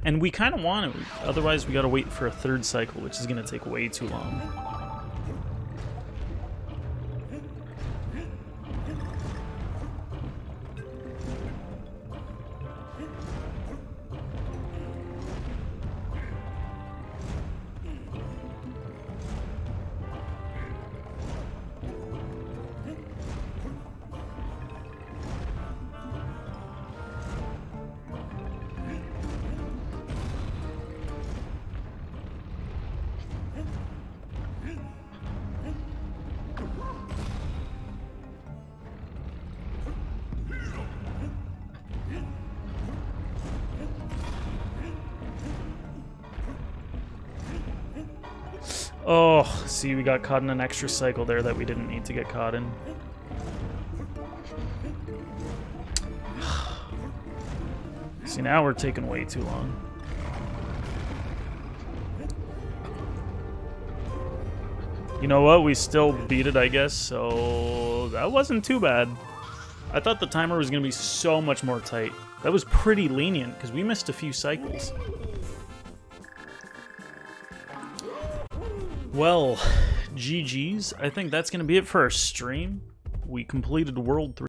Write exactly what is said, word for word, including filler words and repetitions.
And we kind of want it. Otherwise, we got to wait for a third cycle, which is going to take way too long. Oh, see, we got caught in an extra cycle there that we didn't need to get caught in. See, now we're taking way too long. You know what? We still beat it, I guess, so that wasn't too bad. I thought the timer was going to be so much more tight. That was pretty lenient, because we missed a few cycles. Well, G G's. I think that's going to be it for our stream. We completed World three.